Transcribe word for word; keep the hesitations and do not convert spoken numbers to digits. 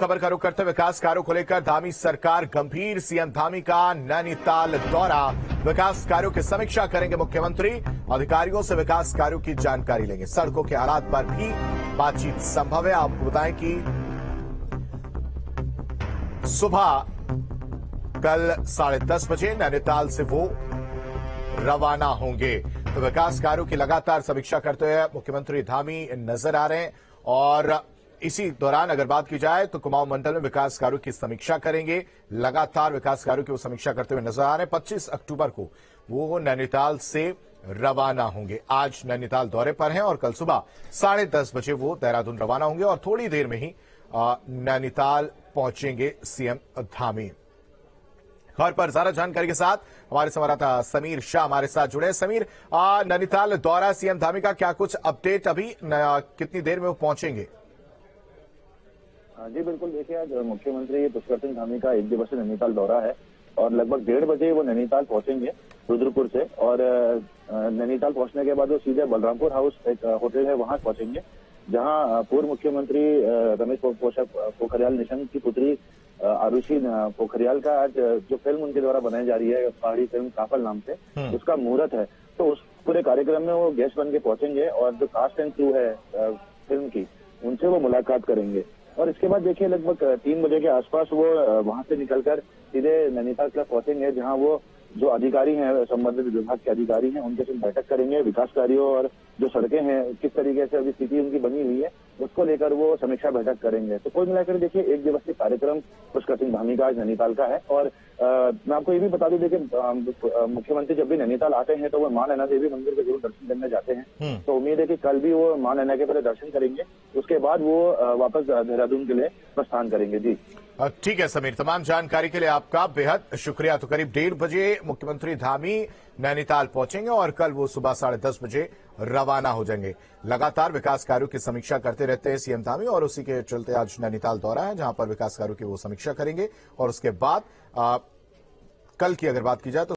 खबर का रुख करते विकास कार्यों को लेकर धामी सरकार गंभीर। सीएम धामी का नैनीताल दौरा, विकास कार्यों की समीक्षा करेंगे मुख्यमंत्री। अधिकारियों से विकास कार्यों की जानकारी लेंगे। सड़कों के हालात पर भी बातचीत संभव है। आपको बताएं कि सुबह कल साढ़े दस बजे नैनीताल से वो रवाना होंगे। तो विकास कार्यों की लगातार समीक्षा करते हुए मुख्यमंत्री धामी नजर आ रहे हैं और इसी दौरान अगर बात की जाए तो कुमाऊं मंडल में विकास कार्यों की समीक्षा करेंगे। लगातार विकास कार्यों की वो समीक्षा करते हुए नजर आ रहे हैं। पच्चीस अक्टूबर को वो नैनीताल से रवाना होंगे। आज नैनीताल दौरे पर हैं और कल सुबह साढ़े दस बजे वो देहरादून रवाना होंगे और थोड़ी देर में ही नैनीताल पहुंचेंगे सीएम धामी। खबर पर ज्यादा जानकारी के साथ हमारे संवाददाता समीर शाह हमारे साथ जुड़े। समीर, नैनीताल दौरा सीएम धामी का क्या कुछ अपडेट, अभी कितनी देर में वो पहुंचेंगे? जी बिल्कुल, देखिए आज मुख्यमंत्री पुष्कर सिंह धामी का एक दिवसीय नैनीताल दौरा है और लगभग डेढ़ बजे वो नैनीताल पहुंचेंगे रुद्रपुर से। और नैनीताल पहुंचने के बाद वो सीधे बलरामपुर हाउस एक होटल है वहां पहुंचेंगे, जहां पूर्व मुख्यमंत्री रमेश पोखरियाल निशंक की पुत्री आरुषि पोखरियाल का आज जो फिल्म उनके द्वारा बनाई जा रही है पहाड़ी फिल्म काफल नाम से, उसका मुहूर्त है। तो उस पूरे कार्यक्रम में वो गेस्ट बन के पहुंचेंगे और जो कास्ट एंड क्रू है फिल्म की, उनसे वो मुलाकात करेंगे। और इसके बाद देखिए लगभग तीन बजे के आसपास वो वहां से निकलकर सीधे नैनीताल क्लब पहुंचेंगे, जहां वो जो अधिकारी हैं, संबंधित विभाग के अधिकारी हैं, उनके साथ बैठक करेंगे। विकास कार्यों और जो सड़कें हैं किस तरीके से अभी स्थिति उनकी बनी हुई है उसको लेकर वो समीक्षा बैठक करेंगे। तो कुल मिलाकर देखिए एक दिवसीय कार्यक्रम पुष्कर सिंह धामी का आज नैनीताल का है। और आ, मैं आपको ये भी बता दूं, देखिए मुख्यमंत्री जब भी नैनीताल आते हैं तो वो मां नैना देवी मंदिर के जरूर दर्शन करने जाते हैं। तो उम्मीद है कि कल भी वो मां नैना के पहले दर्शन करेंगे, उसके बाद वो वापस देहरादून के लिए प्रस्थान करेंगे। जी ठीक है समीर, तमाम जानकारी के लिए आपका बेहद शुक्रिया। तो करीब डेढ़ बजे मुख्यमंत्री धामी नैनीताल पहुंचेंगे और कल वो सुबह साढ़े दस बजे रवाना हो जाएंगे। लगातार विकास कार्यों की समीक्षा करते रहते हैं सीएम धामी और उसी के चलते आज नैनीताल दौरा है, जहां पर विकास कार्यों की वो समीक्षा करेंगे और उसके बाद आ, कल की अगर बात की जाए तो